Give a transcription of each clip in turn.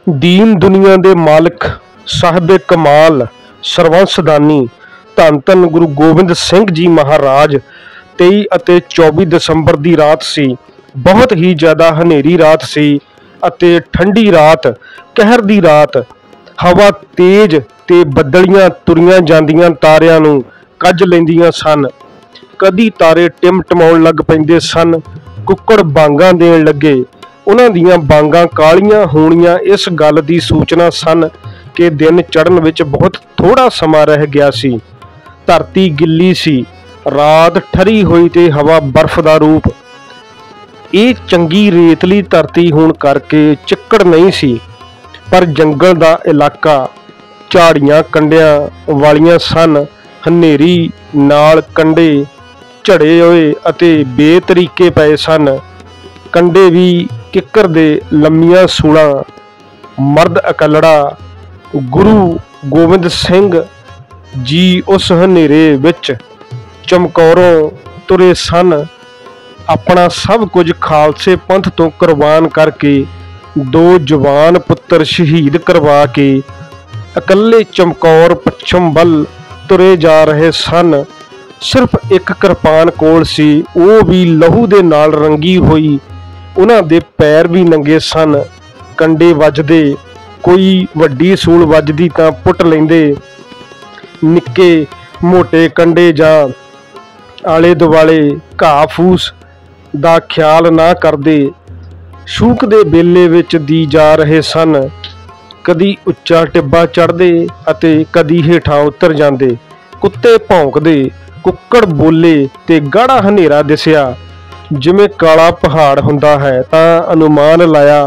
दीन दुनिया दे मालिक साहिबे कमाल सरवंशदानी धन धन गुरु गोबिंद सिंह जी महाराज 23 ਅਤੇ 24 ਦਸੰਬਰ ਦੀ ਰਾਤ ਸੀ। बहुत ही ज़्यादा हनेरी रात सी ਅਤੇ ठंडी रात, कहर ਦੀ रात। हवा तेज ते बदलियां तुरियां जांदियां तारियां नूं ਕੱਜ ਲੈਂਦੀਆਂ ਸਨ। कदी तारे टिमटमाउण लग पैंदे सन। कुक्कड़ बांगां देण लगे। उन्हां दीयां बांगां कालियां होणीਆਂ इस गल ਦੀ सूचना सन कि दिन चढ़न विच बहुत थोड़ा समा रह गया सी। धरती गिल्ली सी, रात ठरी हुई ते हवा बर्फ दा रूप। ਇਹ ਚੰਗੀ ਰੇਤਲੀ ਧਰਤੀ ਹੋਣ ਕਰਕੇ ਚਿੱਕੜ ਨਹੀਂ ਸੀ, ਪਰ ਜੰਗਲ ਦਾ ਇਲਾਕਾ ਝਾੜੀਆਂ ਕੰਡਿਆਂ ਵਾਲੀਆਂ ਸਨ। ਹਨੇਰੀ ਨਾਲ ਕੰਡੇ ਝੜੇ ਹੋਏ ਅਤੇ ਬੇਤਰੀਕੇ ਪਏ ਸਨ। ਕੰਡੇ ਵੀ ਕਿੱਕਰ ਦੇ ਲੰਮੀਆਂ ਸੂਲਾਂ। ਮਰਦ ਇਕੱਲੜਾ ਗੁਰੂ ਗੋਬਿੰਦ ਸਿੰਘ ਜੀ ਉਸ ਹਨੇਰੇ ਵਿੱਚ ਚਮਕੌਰੋਂ ਤੁਰੇ ਸਨ। अपना सब कुछ खालसे पंथ तो कुर्बान करके दो जवान पुत्र शहीद करवा के इकल्ले चमकौर पश्चिम वल तुरे जा रहे सन। सिर्फ एक किरपान कोल सी, वो भी लहू दे नाल रंगी हुई। उन्हां दे पैर भी नंगे सन। कंडे वजदे, कोई वड्डी सूल वजदी तां पुट लैंदे। निक्के मोटे कंडे जां आले दुआले घाह फूस ਦਾ ਖਿਆਲ ਨਾ ਕਰਦੇ ਸ਼ੂਕ ਦੇ ਬੇਲੇ ਵਿੱਚ ਦੀ ਜਾ ਰਹੇ ਸਨ। ਕਦੀ ਉੱਚਾ ਟਿੱਬਾ ਚੜ੍ਹਦੇ ਅਤੇ ਕਦੀ ਹੇਠਾਂ ਉਤਰ ਜਾਂਦੇ। ਕੁੱਤੇ ਭੌਂਕਦੇ, ਕੁੱਕੜ ਬੋਲੇ ਤੇ ਗਾੜਾ ਹਨੇਰਾ ਦਿਸਿਆ। ਜਿਵੇਂ ਕਾਲਾ ਪਹਾੜ ਹੁੰਦਾ ਹੈ ਤਾਂ ਅਨੁਮਾਨ ਲਾਇਆ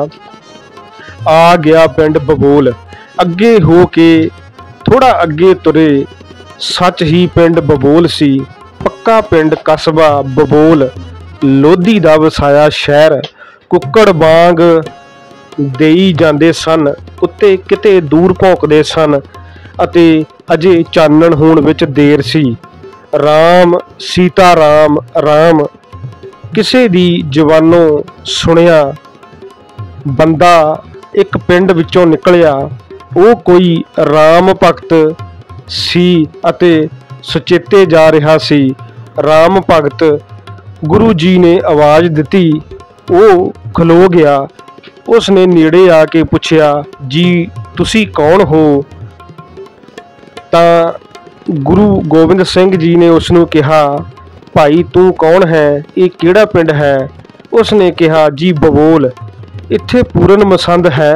ਆ ਗਿਆ ਪਿੰਡ ਬਬੋਲ। ਅੱਗੇ ਹੋ ਕੇ ਥੋੜਾ ਅੱਗੇ ਤੁਰੇ। ਸੱਚ ਹੀ ਪਿੰਡ ਬਬੋਲ ਸੀ, ਪੱਕਾ ਪਿੰਡ ਕਸਬਾ ਬਬੋਲ, ਲੋਧੀ ਦਾ ਵਸਾਇਆ ਸ਼ਹਿਰ। ਕੁੱਕੜ ਵਾਂਗ ਦੇਈ ਜਾਂਦੇ ਸਨ। ਕੁੱਤੇ ਕਿਤੇ ਦੂਰ ਭੌਂਕਦੇ ਸਨ ਅਤੇ ਅਜੇ ਚਾਨਣ ਹੋਣ ਵਿੱਚ ਦੇਰ ਸੀ। ਰਾਮ ਸੀਤਾ ਰਾਮ ਰਾਮ ਕਿਸੇ ਦੀ ਜ਼ਬਾਨੋਂ ਸੁਣਿਆ ਬੰਦਾ ਇੱਕ ਪਿੰਡ ਵਿੱਚੋਂ ਨਿਕਲਿਆ। ਉਹ ਕੋਈ ਰਾਮ ਭਗਤ ਸੀ ਅਤੇ ਸੁਚੇਤੇ ਜਾ ਰਿਹਾ ਸੀ। ਰਾਮ ਭਗਤ ਗੁਰੂ ਜੀ ਨੇ ਆਵਾਜ਼ ਦਿੱਤੀ। ਉਹ ਖਲੋ ਗਿਆ। ਉਸ ਨੇ ਨੇੜੇ ਆ ਕੇ ਪੁੱਛਿਆ, ਜੀ ਤੁਸੀਂ ਕੌਣ ਹੋ? ਤਾਂ ਗੁਰੂ ਗੋਬਿੰਦ ਸਿੰਘ ਜੀ ਨੇ ਉਸ ਨੂੰ ਕਿਹਾ, ਭਾਈ ਤੂੰ ਕੌਣ ਹੈ? ਇਹ ਕਿਹੜਾ ਪਿੰਡ ਹੈ? ਉਸ ਨੇ ਕਿਹਾ, ਜੀ ਬਬੋਲ। ਇੱਥੇ ਪੂਰਨ ਮਸੰਦ ਹੈ?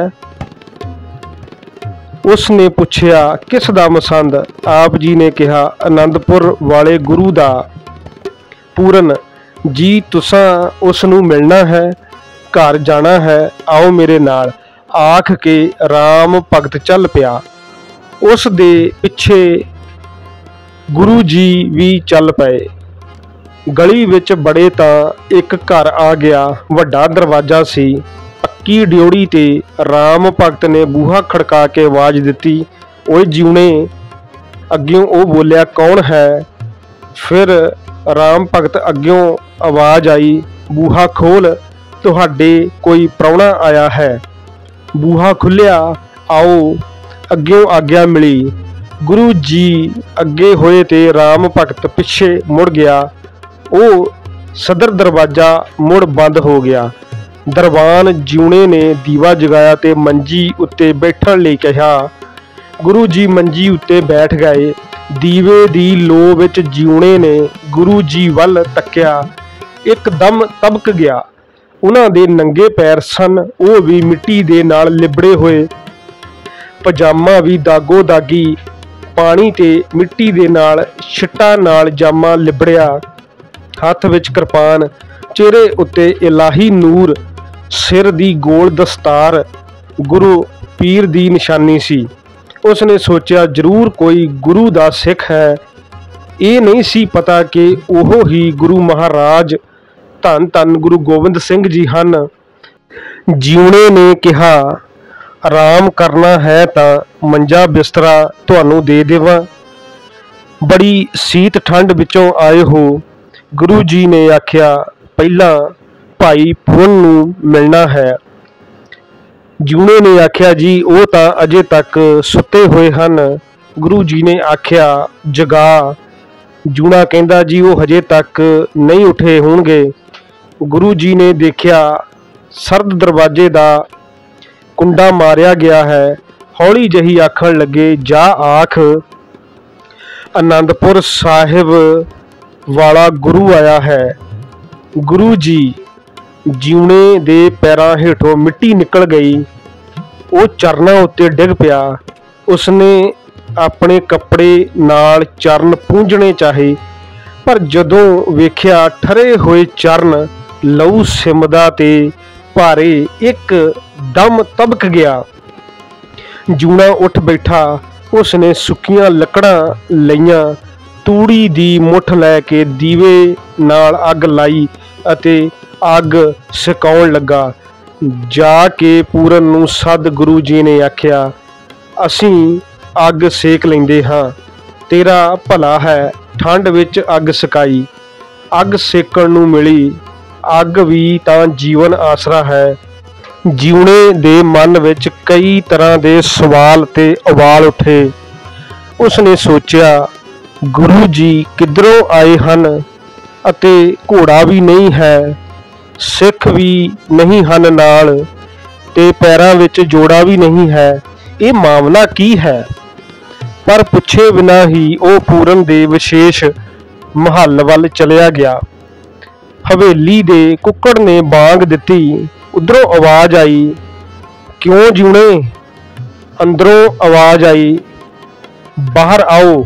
ਉਸ ਨੇ ਪੁੱਛਿਆ, ਕਿਸ ਦਾ ਮਸੰਦ? ਆਪ ਜੀ ਨੇ ਕਿਹਾ, ਆਨੰਦਪੁਰ ਵਾਲੇ ਗੁਰੂ ਦਾ। ਪੂਰਨ जी तुसां उस नूं मिलना है, घर जाना है, आओ मेरे नाल। आख के राम भगत चल पिया। उस दे पिछे गुरु जी भी चल पए। गली विच बड़े तां एक घर आ गया। वड्डा दरवाजा सी, पक्की ड्योड़ी ते राम भगत ने बूहा खड़का के आवाज़ दिती, ओए जीवने। अग्यों वो बोलिया, कौन है? फिर राम भगत अग्यों आवाज़ आई, बूहा खोल, तुहाडे कोई प्राहुणा आया है। बूहा खुलिया, आओ। अग्यों आग्या मिली। गुरु जी अगे होए ते राम भगत पिछे मुड़ गया। वो सदर दरवाजा मुड़ बंद हो गया। दरबान जीवने ने दीवा जगाया ते मंजी उत्ते बैठण लई कहा। गुरु जी मंजी उत्ते बैठ गए। दीवे दी लो विच जीवने ने गुरु जी वल तक्या। एकदम तबक गया। उन्हां दे नंगे पैर सन, वो भी मिट्टी दे नाल लिबड़े होए। पजामा भी दागो दागी पानी ते मिट्टी दे नाल छिट्टां नाल जामा लिबड़िया। हथ विच किरपान, चेहरे उत्ते इलाही नूर, सिर दी गोल दस्तार गुरु पीर दी निशानी सी। उसने सोचा जरूर कोई गुरु दा सिख है। ये नहीं सी पता कि ओहो ही गुरु महाराज धन धन गुरु गोबिंद सिंह जी हन। जीवने ने कहा, आराम करना है तां मंजा बिस्तरा तुहानू दे देवां। बड़ी सीत ठंड विचों आए हो। गुरु जी ने आख्या, पहला भाई पूरन नू मिलना है। ਜੂਨੇ ਨੇ ਆਖਿਆ ਜੀ ਉਹ ਤਾਂ ਅਜੇ ਤੱਕ ਸੁੱਤੇ ਹੋਏ ਹਨ। ਗੁਰੂ ਜੀ ਨੇ ਆਖਿਆ ਜਗਾ। ਜੂਨਾ ਕਹਿੰਦਾ ਜੀ ਉਹ ਹਜੇ ਤੱਕ ਨਹੀਂ ਉੱਠੇ ਹੋਣਗੇ। ਗੁਰੂ ਜੀ ਨੇ ਦੇਖਿਆ ਸਰਦ ਦਰਵਾਜ਼ੇ ਦਾ ਕੁੰਡਾ ਮਾਰਿਆ ਗਿਆ ਹੈ। ਹੌਲੀ ਜਿਹੀ ਆਖਣ ਲੱਗੇ ਜਾ ਆਖ ਅਨੰਦਪੁਰ ਸਾਹਿਬ ਵਾਲਾ ਗੁਰੂ ਆਇਆ ਹੈ। ਗੁਰੂ ਜੀ ਜੂਨੇ ਦੇ ਪੈਰਾਂ ਹੇਠੋਂ ਮਿੱਟੀ ਨਿਕਲ ਗਈ। ਉਹ ਚਰਨਾਂ ਉੱਤੇ ਡਿੱਗ ਪਿਆ। ਉਸਨੇ ਆਪਣੇ ਕੱਪੜੇ ਨਾਲ ਚਰਨ ਪੂੰਝਣੇ ਚਾਹੇ, ਪਰ ਜਦੋਂ ਵੇਖਿਆ ਠਰੇ ਹੋਏ ਚਰਨ ਲਹੂ ਸਿਮਦਾ ਤੇ ਭਾਰੇ ਇੱਕ ਦਮ ਤਬਕ ਗਿਆ। ਜੂਨਾ ਉੱਠ ਬੈਠਾ। ਉਸਨੇ ਸੁੱਕੀਆਂ ਲੱਕੜਾਂ ਲਈਆਂ, ਤੂੜੀ ਦੀ ਮੁੱਠ ਲੈ ਕੇ ਦੀਵੇ ਨਾਲ ਅੱਗ ਲਾਈ ਅਤੇ ਅੱਗ ਸਕਾਉਣ ਲੱਗਾ। ਜਾ ਕੇ ਪੂਰਨ ਨੂੰ ਸੱਦ। ਗੁਰੂ ਜੀ ਨੇ ਆਖਿਆ ਅਸੀਂ ਅੱਗ ਸੇਕ ਲੈਂਦੇ ਹਾਂ, ਤੇਰਾ ਭਲਾ ਹੈ। ਠੰਡ ਵਿੱਚ ਅੱਗ ਸਕਾਈ, ਅੱਗ ਸੇਕਣ ਨੂੰ ਮਿਲੀ। ਅੱਗ ਵੀ ਤਾਂ ਜੀਵਨ ਆਸਰਾ ਹੈ। ਜੂਨੇ ਦੇ ਮਨ ਵਿੱਚ ਕਈ ਤਰ੍ਹਾਂ ਦੇ ਸਵਾਲ ਤੇ ਉਬਾਲ ਉੱਠੇ। ਉਸਨੇ ਸੋਚਿਆ ਗੁਰੂ ਜੀ ਕਿੱਧਰੋਂ ਆਏ ਹਨ ਅਤੇ ਘੋੜਾ ਵੀ ਨਹੀਂ ਹੈ, ਸਿੱਖ ਵੀ ਨਹੀਂ ਹਨ ਨਾਲ, ਤੇ ਪੈਰਾਂ ਵਿੱਚ ਜੋੜਾ ਵੀ ਨਹੀਂ ਹੈ। ਇਹ ਮਾਮਲਾ ਕੀ ਹੈ? ਪਰ ਪੁੱਛੇ ਬਿਨਾਂ ਹੀ ਉਹ ਪੂਰਨ ਦੇ ਵਿਸ਼ੇਸ਼ ਮਹੱਲ ਵੱਲ ਚਲਿਆ ਗਿਆ। ਹਵੇਲੀ ਦੇ ਕੁੱਕੜ ਨੇ ਬਾਂਗ ਦਿੱਤੀ। ਉਧਰੋਂ ਆਵਾਜ਼ ਆਈ ਕਿਉਂ ਜੂਨੇ? ਅੰਦਰੋਂ ਆਵਾਜ਼ ਆਈ ਬਾਹਰ ਆਓ।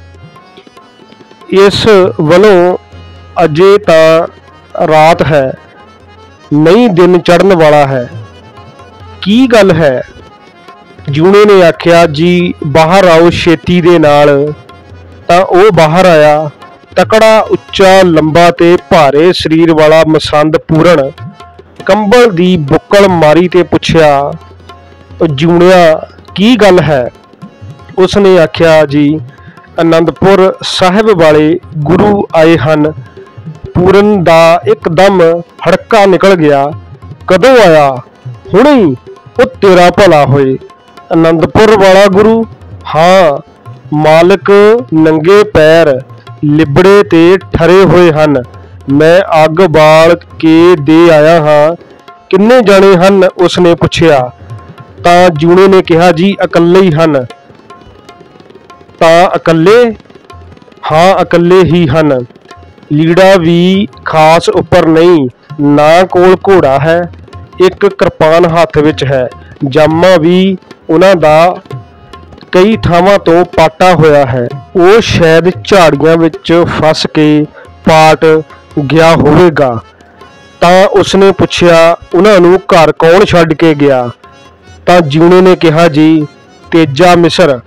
ਇਸ ਵੱਲੋਂ ਅਜੇ ਤਾਂ ਰਾਤ ਹੈ, ਨਹੀਂ ਦਿਨ ਚੜ੍ਹਨ ਵਾਲਾ ਹੈ। ਕੀ ਗੱਲ ਹੈ? ਜੂਨੇ ਨੇ ਆਖਿਆ ਜੀ ਬਾਹਰ ਆਓ ਛੇਤੀ ਦੇ ਨਾਲ। ਤਾਂ ਉਹ ਬਾਹਰ ਆਇਆ। ਤਕੜਾ ਉੱਚਾ ਲੰਬਾ ਤੇ ਭਾਰੇ ਸਰੀਰ ਵਾਲਾ ਮਸੰਦ ਪੂਰਨ ਕੰਬਲ ਦੀ ਬੁੱਕਲ ਮਾਰੀ ਤੇ ਪੁੱਛਿਆ ਜੂਣਿਆ ਕੀ ਗੱਲ ਹੈ? ਉਸਨੇ ਆਖਿਆ ਜੀ ਅਨੰਦਪੁਰ ਸਾਹਿਬ ਵਾਲੇ ਗੁਰੂ ਆਏ ਹਨ। ਪੂਰਨ ਦਾ ਇੱਕਦਮ ਹੜਕਾ ਨਿਕਲ ਗਿਆ। ਕਦੋਂ ਆਇਆ? ਹੁਣੇ। ਉਹ ਤੇਰਾ ਭਲਾ ਹੋਏ। ਅਨੰਦਪੁਰ ਵਾਲਾ ਗੁਰੂ? ਹਾਂ। ਮਾਲਕ ਨੰਗੇ ਪੈਰ ਲਿਬੜੇ ਤੇ ਠਰੇ ਹੋਏ ਹਨ। ਮੈਂ ਅੱਗ ਬਾਲ ਕੇ ਦੇ ਆਇਆ ਹਾਂ। ਕਿੰਨੇ ਜਾਣੇ ਹਨ? ਉਸਨੇ ਪੁੱਛਿਆ। ਤਾਂ ਜੂਨੇ ਨੇ ਕਿਹਾ ਜੀ ਇਕੱਲੇ ਹੀ ਹਨ। ਤਾਂ ਇਕੱਲੇ? ਹਾਂ ਇਕੱਲੇ ਹੀ ਹਨ। ਲੀੜਾ ਵੀ ਖਾਸ ਉੱਪਰ ਨਹੀਂ, ਨਾ ਕੋਲ ਘੋੜਾ ਹੈ। ਇੱਕ ਕਿਰਪਾਨ ਹੱਥ ਵਿੱਚ ਹੈ। ਜਾਮਾ ਵੀ ਉਹਨਾਂ ਦਾ ਕਈ ਥਾਵਾਂ ਤੋਂ ਪਾਟਾ ਹੋਇਆ ਹੈ। ਉਹ ਸ਼ਾਇਦ ਝਾੜੀਆਂ ਵਿੱਚ ਫਸ ਕੇ ਪਾਟ ਗਿਆ ਹੋਵੇਗਾ। ਤਾਂ ਉਸਨੇ ਪੁੱਛਿਆ ਉਹਨਾਂ ਨੂੰ ਘਰ ਕੌਣ ਛੱਡ ਕੇ ਗਿਆ? ਤਾਂ ਜੂਨੇ ਨੇ ਕਿਹਾ ਜੀ ਤੇਜਾ ਮਿਸਰ।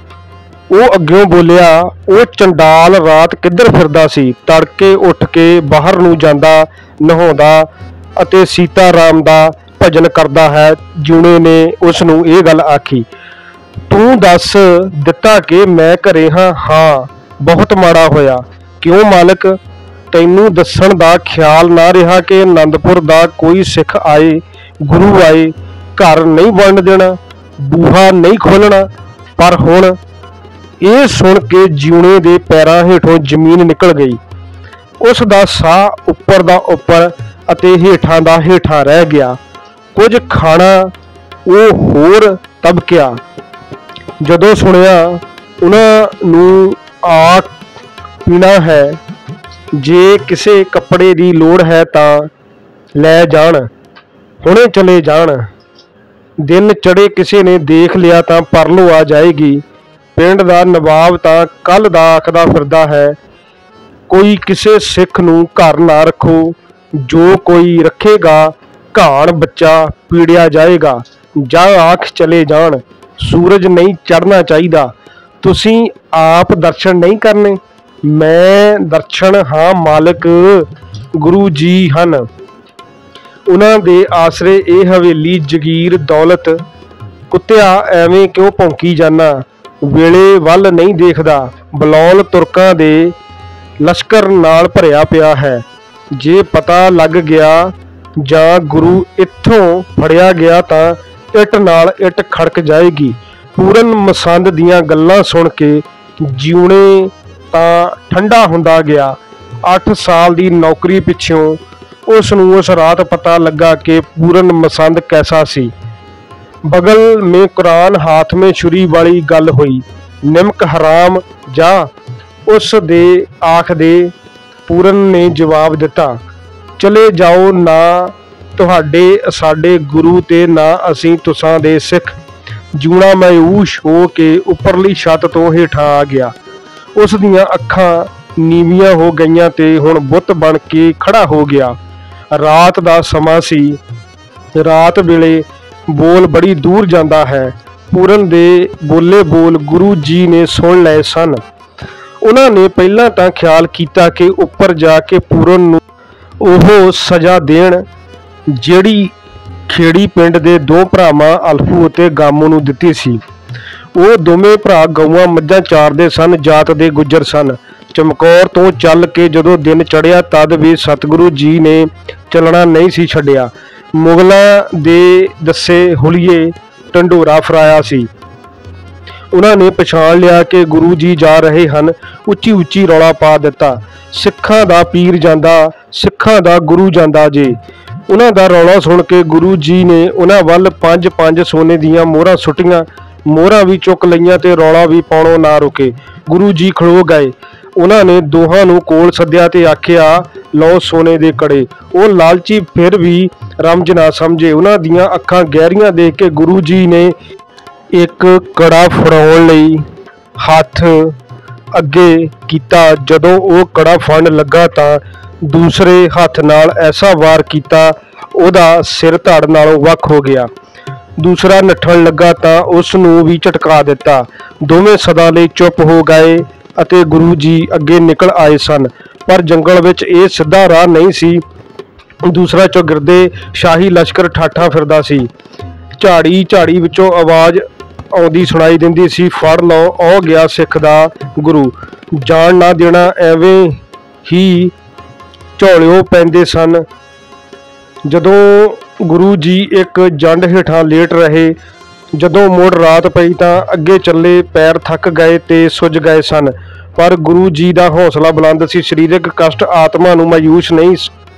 ਉਹ ਅੱਗਿਓਂ ਬੋਲਿਆ ਉਹ ਚੰਡਾਲ ਰਾਤ ਕਿੱਧਰ ਫਿਰਦਾ ਸੀ? ਤੜਕੇ ਉੱਠ ਕੇ ਬਾਹਰ ਨੂੰ ਜਾਂਦਾ, ਨਹਾਉਂਦਾ ਅਤੇ ਸੀਤਾ ਰਾਮ ਦਾ ਭਜਨ ਕਰਦਾ ਹੈ। ਜੂਨੇ ਨੇ ਉਸ ਨੂੰ ਇਹ ਗੱਲ ਆਖੀ। ਤੂੰ ਦੱਸ ਦਿੱਤਾ ਕਿ ਮੈਂ ਘਰੇ ਹਾਂ? ਹਾਂ। ਬਹੁਤ ਮਾੜਾ ਹੋਇਆ। ਕਿਉਂ ਮਾਲਕ? ਤੈਨੂੰ ਦੱਸਣ ਦਾ ਖਿਆਲ ਨਾ ਰਿਹਾ ਕਿ ਅਨੰਦਪੁਰ ਦਾ ਕੋਈ ਸਿੱਖ ਆਏ, ਗੁਰੂ ਆਏ, ਘਰ ਨਹੀਂ ਬਣਨ ਦੇਣਾ, ਬੂਹਾ ਨਹੀਂ ਖੋਲ੍ਹਣਾ। ਪਰ ਹੁਣ ਇਹ ਸੁਣ ਕੇ ਜੂਨੇ ਦੇ ਪੈਰਾਂ ਹੇਠੋਂ ਜ਼ਮੀਨ ਨਿਕਲ ਗਈ। ਉਸ ਦਾ ਸਾਹ ਉੱਪਰ ਦਾ ਉੱਪਰ ਅਤੇ ਹੇਠਾਂ ਦਾ ਹੇਠਾਂ ਰਹਿ ਗਿਆ। ਕੁਝ ਖਾਣਾ ਉਹ ਹੋਰ ਤਬਕਿਆ। ਜਦੋਂ ਸੁਣਿਆ ਉਹਨਾਂ ਨੂੰ ਆ ਪੀਣਾ ਹੈ, ਜੇ ਕਿਸੇ ਕੱਪੜੇ ਦੀ ਲੋੜ ਹੈ ਤਾਂ ਲੈ ਜਾਣ, ਹੁਣੇ ਚਲੇ ਜਾਣ। ਦਿਨ ਚੜੇ ਕਿਸੇ ਨੇ ਦੇਖ ਲਿਆ ਤਾਂ ਪਰਲੋ ਆ ਜਾਏਗੀ। ਪਿੰਡ ਦਾ ਨਵਾਬ ਤਾਂ ਕੱਲ ਦਾ ਆਖਦਾ ਫਿਰਦਾ ਹੈ ਕੋਈ ਕਿਸੇ ਸਿੱਖ ਨੂੰ ਘਰ ਨਾ ਰੱਖੋ, ਜੋ ਕੋਈ ਰੱਖੇਗਾ ਘਾਣ ਬੱਚਾ ਪੀੜਿਆ ਜਾਏਗਾ। ਜਾਂ ਆਖ ਚਲੇ ਜਾਣ। ਸੂਰਜ ਨਹੀਂ ਚੜ੍ਹਨਾ ਚਾਹੀਦਾ। ਤੁਸੀਂ ਆਪ ਦਰਸ਼ਨ ਨਹੀਂ ਕਰਨੇ? ਮੈਂ ਦਰਸ਼ਨ ਹਾਂ ਮਾਲਕ, ਗੁਰੂ ਜੀ ਹਨ। ਉਹਨਾਂ ਦੇ ਆਸਰੇ ਇਹ ਹਵੇਲੀ ਜਗੀਰ ਦੌਲਤ। ਕੁੱਤਿਆ ਐਵੇਂ ਕਿਉਂ ਭੌਂਕੀ ਜਾਨਾ? ਵੇਲੇ ਵੱਲ ਨਹੀਂ ਦੇਖਦਾ। ਬਲੌਲ ਤੁਰਕਾਂ ਦੇ ਲਸ਼ਕਰ ਨਾਲ ਭਰਿਆ ਪਿਆ ਹੈ। ਜੇ ਪਤਾ ਲੱਗ ਗਿਆ ਜਾਂ ਗੁਰੂ ਇੱਥੋਂ ਫੜਿਆ ਗਿਆ ਤਾਂ ਇੱਟ ਨਾਲ ਇੱਟ ਖੜਕ ਜਾਏਗੀ। ਪੂਰਨ ਮਸੰਦ ਦੀਆਂ ਗੱਲਾਂ ਸੁਣ ਕੇ ਜਿਉਣੇ ਤਾਂ ਠੰਡਾ ਹੁੰਦਾ ਗਿਆ। 8 ਸਾਲ ਦੀ ਨੌਕਰੀ ਪਿੱਛੋਂ ਉਸ ਨੂੰ ਉਸ ਰਾਤ ਪਤਾ ਲੱਗਾ कि पूरन मसंद कैसा सी। बगल में कुरान हाथ में छुरी वाली गल हुई। निमक हराम जा उस दे आख दे। पूरन ने जवाब दिता, चले जाओ ना तुहाडे साडे गुरु ते ना असीं तुसां दे सिख। जूना मायूस हो के उपरली छत तो हेठां आ गया। उस दियां अखां नीवियां हो गईयां ते हुण बुत बन के खड़ा हो गया। रात दा समा सी। रात वेले बोल बड़ी दूर जाता है। पूरन दे बोले बोल गुरु जी ने सुन लए सन। उन्होंने पहला तां ख्याल किया कि उपर जाके पूरन नूं ओह सज़ा देण जिहड़ी खेड़ी पिंड दे 2 भरावां अल्फू ते गामू नूं दित्ती सी। ਉਹ ਦੋਵੇਂ ਭਰਾ ਗਊਆਂ ਮੱਝਾਂ ਚਾਰਦੇ ਸਨ। ਜਾਤ ਦੇ ਗੁੱਜਰ ਸਨ। ਚਮਕੌਰ ਤੋਂ ਚੱਲ ਕੇ ਜਦੋਂ ਦਿਨ ਚੜ੍ਹਿਆ ਤਦ ਵੀ ਸਤਿਗੁਰੂ ਜੀ ਨੇ ਚੱਲਣਾ ਨਹੀਂ ਸੀ ਛੱਡਿਆ। ਮੁਗਲਾਂ ਦੇ ਦੱਸੇ ਹੁਲੀਏ ਢੰਡੋਰਾ ਫਰਾਇਆ ਸੀ। ਉਹਨਾਂ ਨੇ ਪਛਾਣ ਲਿਆ ਕਿ ਗੁਰੂ ਜੀ ਜਾ ਰਹੇ ਹਨ। ਉੱਚੀ ਉੱਚੀ ਰੌਲਾ ਪਾ ਦਿੱਤਾ, ਸਿੱਖਾਂ ਦਾ ਪੀਰ ਜਾਂਦਾ, ਸਿੱਖਾਂ ਦਾ ਗੁਰੂ ਜਾਂਦਾ ਜੇ। ਉਹਨਾਂ ਦਾ ਰੌਲਾ ਸੁਣ ਕੇ ਗੁਰੂ ਜੀ ਨੇ ਉਹਨਾਂ ਵੱਲ 5-5 ਸੋਨੇ ਦੀਆਂ ਮੋਹਰਾਂ ਸੁੱਟੀਆਂ। ਮੋਹਰਾਂ ਵੀ ਚੁੱਕ ਲਈਆਂ ਤੇ ਰੌਲਾ ਵੀ ਪਾਉਣੋਂ ਨਾ ਰੁਕੇ। ਗੁਰੂ ਜੀ ਖਲੋ ਗਏ। ਉਹਨਾਂ ਨੇ ਦੋਹਾਂ ਨੂੰ ਕੋਲ ਸੱਦਿਆ ਤੇ ਆਖਿਆ, ਲਓ ਸੋਨੇ ਦੇ ਕੜੇ। ਉਹ ਲਾਲਚੀ ਫਿਰ ਵੀ ਰਮਜ ਨਾ ਸਮਝੇ। ਉਹਨਾਂ ਦੀਆਂ ਅੱਖਾਂ ਗਹਿਰੀਆਂ ਦੇਖ ਕੇ ਗੁਰੂ ਜੀ ਨੇ ਇੱਕ ਕੜਾ ਫੜਾਉਣ ਲਈ ਹੱਥ ਅੱਗੇ ਕੀਤਾ। ਜਦੋਂ ਉਹ ਕੜਾ ਫੜਨ ਲੱਗਾ ਤਾਂ ਦੂਸਰੇ ਹੱਥ ਨਾਲ ਐਸਾ ਵਾਰ ਕੀਤਾ ਉਹਦਾ ਸਿਰ ਧੜ ਨਾਲੋਂ ਵੱਖ ਹੋ ਗਿਆ। ਦੂਸਰਾ ਨੱਠਣ ਲੱਗਾ ਤਾਂ ਉਸ ਨੂੰ ਵੀ ਝਟਕਾ ਦਿੱਤਾ। ਦੋਵੇਂ ਸਦਾ ਲਈ ਚੁੱਪ ਹੋ ਗਏ ਅਤੇ ਗੁਰੂ ਜੀ ਅੱਗੇ ਨਿਕਲ ਆਏ ਸਨ। ਪਰ ਜੰਗਲ ਵਿੱਚ ਇਹ ਸਿੱਧਾ ਰਾਹ ਨਹੀਂ ਸੀ। ਦੂਸਰਾ ਚੌਗਿਰਦੇ ਸ਼ਾਹੀ ਲਸ਼ਕਰ ਠਾਠਾ ਫਿਰਦਾ ਸੀ। ਝਾੜੀ ਵਿੱਚੋਂ ਆਵਾਜ਼ ਆਉਂਦੀ ਸੁਣਾਈ ਦਿੰਦੀ ਸੀ, ਫੜ ਲਓ, ਉਹ ਗਿਆ ਸਿੱਖ ਦਾ ਗੁਰੂ। ਜਾਣ ਨਾ ਦੇਣਾ, ਐਵੇਂ ਹੀ ਝੋਲਿਓ ਪੈਂਦੇ ਸਨ। ਜਦੋਂ ਗੁਰੂ ਜੀ ਇੱਕ ਜੰਡ ਹੇਠਾਂ ਲੇਟ ਰਹੇ। ਜਦੋਂ ਮੁੜ ਰਾਤ ਪਈ ਤਾਂ ਅੱਗੇ ਚੱਲੇ। ਪੈਰ ਥੱਕ ਗਏ ਤੇ ਸੁੱਜ ਗਏ ਸਨ। ਪਰ ਗੁਰੂ ਜੀ ਦਾ ਹੌਸਲਾ ਬੁਲੰਦ ਸੀ। ਸਰੀਰਕ ਕਸ਼ਟ ਆਤਮਾ ਨੂੰ ਮਾਯੂਸ ਨਹੀਂ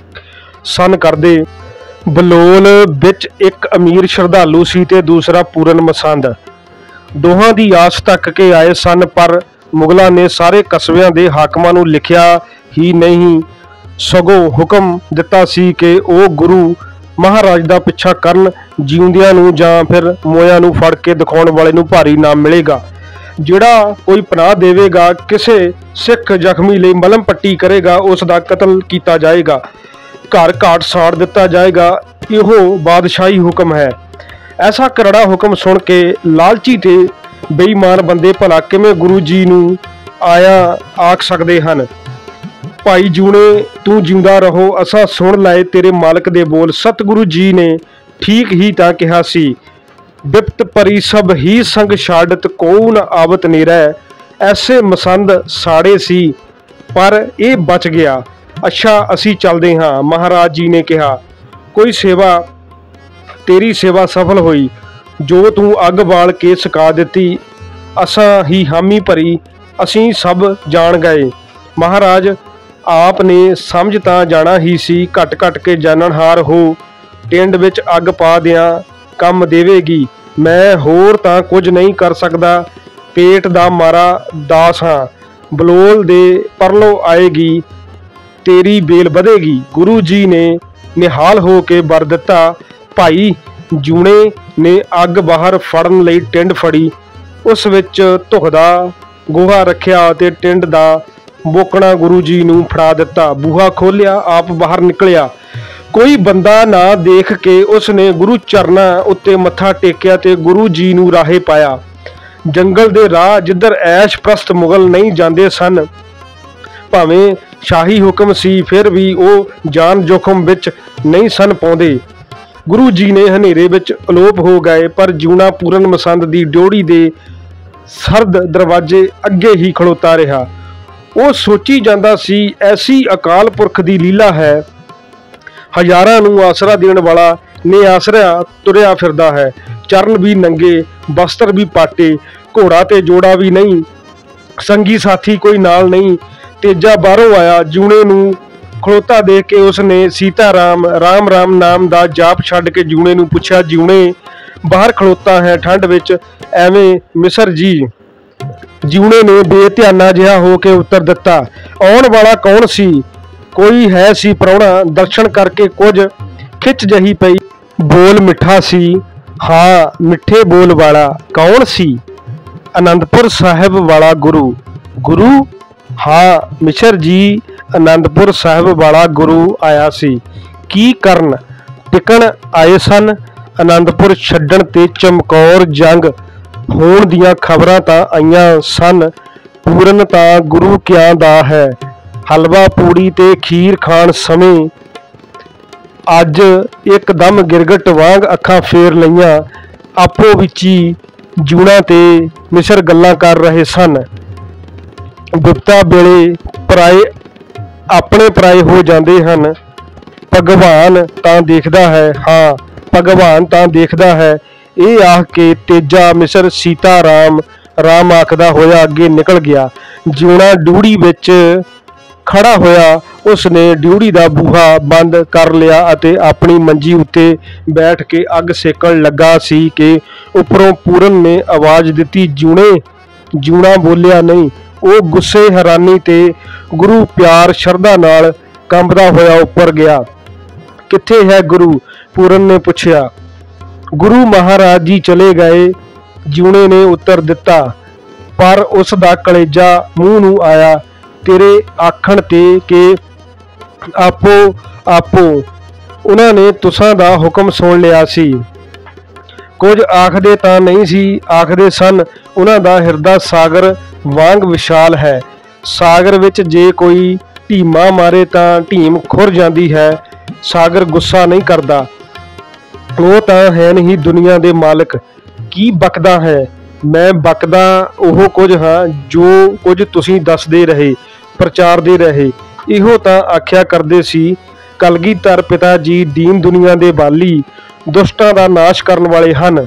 ਸਨ ਕਰਦੇ। ਬਲੋਲ ਵਿੱਚ ਇੱਕ ਅਮੀਰ ਸ਼ਰਧਾਲੂ ਸੀ ਤੇ ਦੂਸਰਾ ਪੂਰਨ ਮਸੰਦ। ਦੋਹਾਂ ਦੀ ਆਸ ਤੱਕ ਕੇ ਆਏ ਸਨ। ਪਰ ਮੁਗਲਾਂ ਨੇ ਸਾਰੇ ਕਸਬਿਆਂ ਦੇ ਹਾਕਮਾਂ ਨੂੰ ਲਿਖਿਆ ਹੀ ਨਹੀਂ ਸਗੋਂ ਹੁਕਮ ਦਿੱਤਾ ਸੀ ਕਿ ਉਹ ਗੁਰੂ ਮਹਾਰਾਜ ਦਾ ਪਿੱਛਾ ਕਰਨ। ਜਿਉਂਦਿਆਂ ਨੂੰ ਜਾਂ ਫਿਰ ਮੋਇਆਂ ਨੂੰ ਫੜ ਕੇ ਦਿਖਾਉਣ ਵਾਲੇ ਨੂੰ ਭਾਰੀ ਇਨਾਮ ਮਿਲੇਗਾ। ਜਿਹੜਾ ਕੋਈ ਪਨਾਹ ਦੇਵੇਗਾ, ਕਿਸੇ ਸਿੱਖ ਜ਼ਖਮੀ ਲਈ ਮਲਮ ਪੱਟੀ ਕਰੇਗਾ, ਉਸ ਦਾ ਕਤਲ ਕੀਤਾ ਜਾਏਗਾ, ਘਰ ਘਾਟ ਸਾੜ ਦਿੱਤਾ ਜਾਏਗਾ। ਇਹੋ ਬਾਦਸ਼ਾਹੀ ਹੁਕਮ ਹੈ। ਐਸਾ ਕਰੜਾ ਹੁਕਮ ਸੁਣ ਕੇ ਲਾਲਚੀ ਤੇ ਬੇਈਮਾਨ ਬੰਦੇ ਭਲਾ ਕਿਵੇਂ ਗੁਰੂ ਜੀ ਨੂੰ ਆਇਆ ਆਖ ਸਕਦੇ ਹਨ। ਭਾਈ ਜੂਣੇ, ਤੂੰ ਜਿਉਂਦਾ ਰਹੋ, ਅਸਾਂ ਸੁਣ ਲਏ ਤੇਰੇ ਮਾਲਕ ਦੇ ਬੋਲ। ਸਤਿਗੁਰੂ ਜੀ ਨੇ ਠੀਕ ਹੀ ਤਾਂ ਕਿਹਾ ਸੀ, ਬਿਪਤ ਪਰੀ ਸਭ ਹੀ ਸੰਗ ਛਾੜਤ ਕੋਉ ਨ ਆਵਤ ਨੇਰੈ। ਐਸੇ ਮਸੰਦ ਸਾੜੇ ਸੀ ਪਰ ਇਹ ਬਚ ਗਿਆ। ਅੱਛਾ ਅਸੀਂ ਚੱਲਦੇ ਹਾਂ। ਮਹਾਰਾਜ ਜੀ ਨੇ ਕਿਹਾ, ਕੋਈ ਸੇਵਾ, ਤੇਰੀ ਸੇਵਾ ਸਫਲ ਹੋਈ। ਜੋ ਤੂੰ ਅੱਗ ਬਾਲ ਕੇ ਸਕਾ ਦਿੱਤੀ, ਅਸਾਂ ਹੀ ਹਾਮੀ ਭਰੀ, ਅਸੀਂ ਸਭ ਜਾਣ ਗਏ। ਮਹਾਰਾਜ ਆਪ ਨੇ ਸਮਝ ਤਾਂ ਜਾਣਾ ਹੀ ਸੀ। ਘਟ ਘਟ ਕੇ ਜਾਣਨਹਾਰ ਹੋ। ਟਿੰਡ ਵਿੱਚ ਅੱਗ ਪਾ ਦਿਆਂ ਕੰਮ ਦੇਵੇਗੀ। ਮੈਂ ਹੋਰ ਤਾਂ ਕੁਝ ਨਹੀਂ ਕਰ ਸਕਦਾ। ਪੇਟ ਦਾ ਮਾਰਾ ਦਾਸ ਹਾਂ। ਬਲੋਲ ਦੇ ਪਰਲੋ ਆਏਗੀ, ਤੇਰੀ ਬੇਲ ਵਧੇਗੀ। ਗੁਰੂ ਜੀ ਨੇ ਨਿਹਾਲ ਹੋ ਕੇ ਵਰ ਦਿੱਤਾ। ਭਾਈ ਜੂਣੇ ਨੇ ਅੱਗ ਬਾਹਰ ਫੜਨ ਲਈ ਟਿੰਡ ਫੜੀ। ਉਸ ਵਿੱਚ ਧੁਖਦਾ ਗੋਹਾ ਰੱਖਿਆ ਅਤੇ ਟਿੰਡ ਦਾ ਬੋਕਣਾ ਗੁਰੂ ਜੀ ਨੂੰ ਫੜਾ ਦਿੱਤਾ। ਬੂਹਾ ਖੋਲ੍ਹਿਆ, ਆਪ ਬਾਹਰ ਨਿਕਲਿਆ। ਕੋਈ ਬੰਦਾ ਨਾ ਦੇਖ ਕੇ ਉਸ ਨੇ ਗੁਰੂ ਚਰਨਾਂ ਉੱਤੇ ਮੱਥਾ ਟੇਕਿਆ ਤੇ ਗੁਰੂ ਜੀ ਨੂੰ ਰਾਹੇ ਪਾਇਆ। ਜੰਗਲ ਦੇ ਰਾਹ ਜਿੱਧਰ ਐਸ਼ ਪ੍ਰਸਤ ਮੁਗਲ ਨਹੀਂ ਜਾਂਦੇ ਸਨ। ਭਾਵੇਂ ਸ਼ਾਹੀ ਹੁਕਮ ਸੀ ਫਿਰ ਵੀ ਉਹ ਜਾਨ ਜੋਖਮ ਵਿੱਚ ਨਹੀਂ ਸਨ ਪਾਉਂਦੇ। ਗੁਰੂ ਜੀ ਨੇ ਹਨੇਰੇ ਵਿੱਚ ਅਲੋਪ ਹੋ ਗਏ। ਪਰ ਜੂਣਾ ਪੂਰਨ ਮਸੰਦ ਦੀ ਡਿਉੜੀ ਦੇ ਸਰਦ ਦਰਵਾਜ਼ੇ ਅੱਗੇ ਹੀ ਖਲੋਤਾ ਰਿਹਾ। ਉਹ ਸੋਚੀ ਜਾਂਦਾ ਸੀ, ਐਸੀ ਅਕਾਲ ਪੁਰਖ ਦੀ ਲੀਲਾ ਹੈ। ਹਜ਼ਾਰਾਂ ਨੂੰ ਆਸਰਾ ਦੇਣ ਵਾਲਾ ਨੇ ਆਸਰਾ ਤੁਰਿਆ ਫਿਰਦਾ ਹੈ। चरण भी नंगे, वस्त्र भी पाटे, घोड़ा ते जोड़ा भी नहीं, संगी साथी कोई नाल नहीं। तेजा बाहरों आया, जूने नूं खड़ोता देख के उसने सीता राम राम राम नाम दा जाप छड्ड के जूने नूं पुछया, जूने बाहर खड़ोता है ठंड विच एवें मिसर जी। जूने ने बेध्याना जिहा हो के उत्तर दिता, आउण वाला कौन सी? कोई है सी प्राहुणा, दर्शन करके कुछ खिच जही पई, बोल मिठा सी। हाँ, मिठे बोल वाला कौन सी? आनंदपुर साहिब वाला गुरु। गुरु? हाँ मिसर जी, आनंदपुर साहिब वाला गुरु आया सी। की करन? टिकण आए सन। आनंदपुर छड्डण ते चमकौर जंग होण दीआं खबरां तां आईआं सन। पूरन तां गुरु कियां दा है, हलवा पूड़ी ते खीर खाण समय अज एकदम गिरगट वांग अखां फेर लईआं। आपो विची जूना ते मिसर गल्लां कर रहे सन। विपता वेले पराए अपने पराए हो जाते हैं। भगवान तां देखदा है, हाँ भगवान तां देखदा है। ये आख के तेजा मिसर सीता राम राम आखदा होया अगे निकल गया। जूना ड्यूड़ी विच खड़ा होया, उसने ड्यूड़ी दा बूहा बंद कर लिया अते अपनी मंजी उत्ते बैठ के अग सेकण लगा सी कि उपरों पूरन ने आवाज़ दिती, जूने। जूना बोलिया नहीं। वो गुस्से हैरानी ते गुरु प्यार शरधा नाल कंबदा होया उपर गया। किथे है गुरु? पूरन ने पुछया। गुरु महाराज जी चले गए, जूने ने उत्तर दिता, पर उसदा कलेजा मूँह नूं आया तेरे आखण ते कि आपो आपो उन्हां ने तुसां दा हुक्म सुन लिया सी। कुछ आखदे तां नहीं सी, आखदे सन उन्हां दा हिरदा सागर वांग विशाल है। सागर विच जे कोई ढीमा मारे तां ढीम खुर जाती है। सागर गुस्सा नहीं करता। वो तां है नहीं दुनिया दे मालिक। की बकदा है? मैं बकदा ओह कुछ हाँ जो कुछ तुसीं दसदे रहे, प्रचारदे रहे। इहो तां आख्या करदे सी कलगीधर पिता जी दीन दुनिया दे बाली, दुष्टां दा नाश करन वाले हन।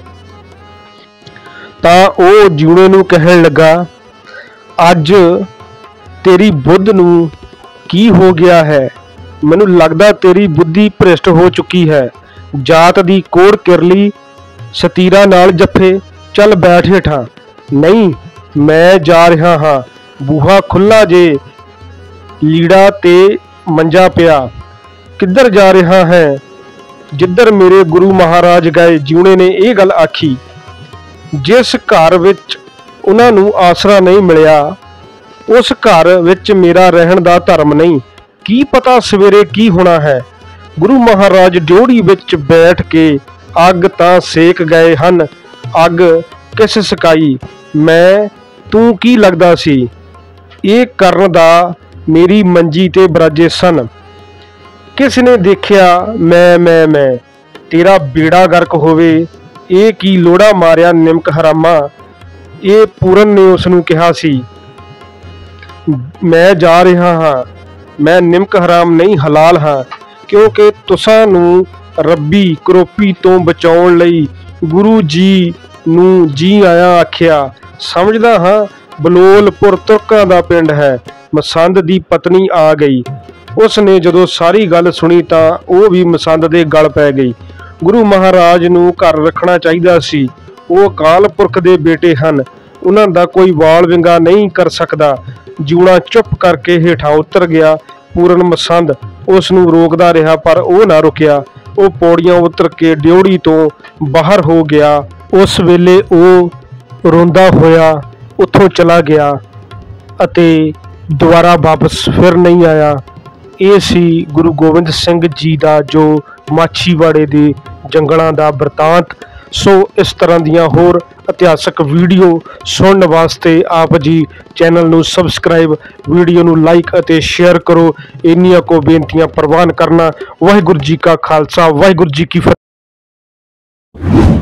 तां ओह जूने नूं कहण लगा, अज तेरी बुद्ध नूं की हो गया है? मैनूं लगदा तेरी बुद्धि भ्रिष्ट हो चुकी है। जात दी कोड़ किरली, सतीरा नाल जफे, चल बैठ हेठां। नहीं, मैं जा रहा हाँ। बूहा खुला जे, लीड़ा ते मंजा पिया। किधर जा रहा है? जिधर मेरे गुरु महाराज गए। जूने ने यह गल आखी। जिस घर विच उन्हां नूं आसरा नहीं मिलिया, उस घर विच मेरा रहण दा धर्म नहीं। की पता सवेरे की होना है। गुरु महाराज ड्योढ़ी विच बैठ के अग तां सेक गए हन। अग किस सकाई? मैं तू की लगदा सी? ये करन दा मेरी मंजी ते बराजे सन। किसने देखिया मैं तेरा बेड़ा गर्क होवे। ये की लोड़ा मारिया निमक हरामा? ये पूरन ने उसनूं कहा सी। मैं जा रहा हाँ। मैं निमक हराम नहीं, हलाल हाँ, क्योंकि तुसां नूं रब्बी करोपी तो बचाउण लई गुरु जी नूं जी आया आखिया। समझदा हाँ, बलोलपुर तुर्कां दा पिंड है। मसंद दी पत्नी आ गई। उसने जदों सारी गल सुनी तां वो भी मसंद दे गल पै गई। गुरु महाराज नूं घर रखना चाहिदा सी। वो अकाल पुरख दे बेटे हन, उन्हां दा कोई वाल विंगा नहीं कर सकदा। जूना चुप करके हेठां उतर गया। पूरन मसंद उस नूं रोकदा रहा पर वो ना रुकिया। वो पौड़ियां उतर के ड्योढ़ी तो बाहर हो गया। उस वेले वो रोंदा होया उत्थों चला गया अते दोबारा वापस फिर नहीं आया। ये सी गुरु गोबिंद सिंह जी का जो माछीवाड़े दे जंगलों का बरतांत। सो इस तरह दियां होर इतिहासक वीडियो सुनने वास्ते आप जी चैनल नूं सबसक्राइब, वीडियो नूं लाइक अते शेयर करो। इन्नियां को बेनतियां प्रवान करना। वाहिगुरू जी का खालसा, वाहिगुरू जी की फतेह।